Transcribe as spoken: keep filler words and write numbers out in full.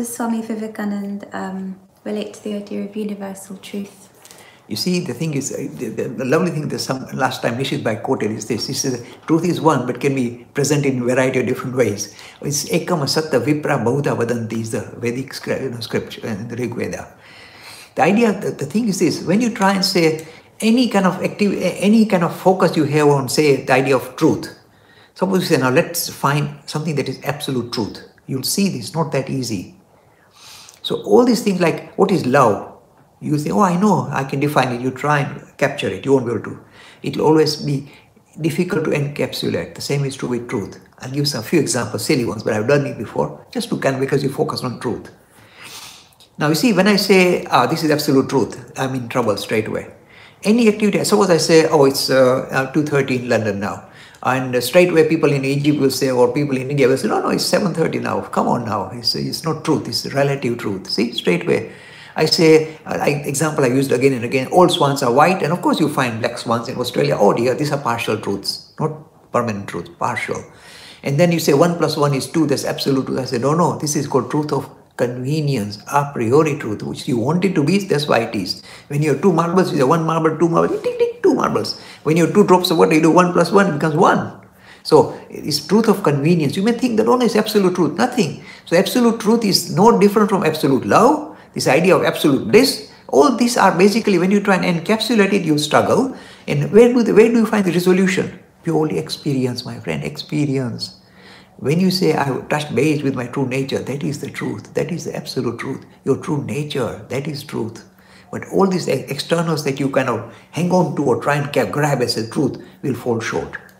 does Swami Vivekananda um, relate to the idea of universal truth? You see, the thing is, the, the, the lovely thing that some last time Nishit Bhai quoted is this. He says, truth is one, but can be present in a variety of different ways. It's ekam satta vipra bahuda vadanti is the Vedic script, you know, scripture in the Rig Veda. The idea, the, the thing is this, when you try and say any kind of active, any kind of focus you have on, say, the idea of truth. Suppose you say, now let's find something that is absolute truth. You'll see this, it's not that easy. So all these things like, what is love? You say, oh, I know, I can define it. You try and capture it. You won't be able to. It will always be difficult to encapsulate. The same is true with truth. I'll give some few examples, silly ones, but I've done it before, just to kind of, because you focus on truth. Now, you see, when I say, ah, this is absolute truth, I'm in trouble straight away. Any activity, suppose I say, oh, it's uh, two thirty in London now. And uh, straight away people in Egypt will say, or people in India will say, no, no, it's seven thirty now. Come on now. It's, it's not truth, it's relative truth. See, straight away. I say, uh, I, example I used again and again, all swans are white, and of course you find black swans in Australia. Oh dear, these are partial truths, not permanent truth, partial. And then you say one plus one is two, that's absolute truth. I say, no, no, this is called truth of convenience, a priori truth, which you want it to be, that's why it is. When you have two marbles, you say one marble, two marbles, tick, tick, two marbles. When you have two drops of water, you do one plus one, it becomes one. So it's truth of convenience. You may think that only is absolute truth, nothing. So absolute truth is no different from absolute love. This idea of absolute bliss, all these are basically, when you try and encapsulate it, you struggle. And where do, the, where do you find the resolution? Purely experience, my friend, experience. When you say, I have touched base with my true nature, that is the truth. That is the absolute truth. Your true nature, that is truth. But all these externals that you kind of hang on to or try and grab as a truth will fall short.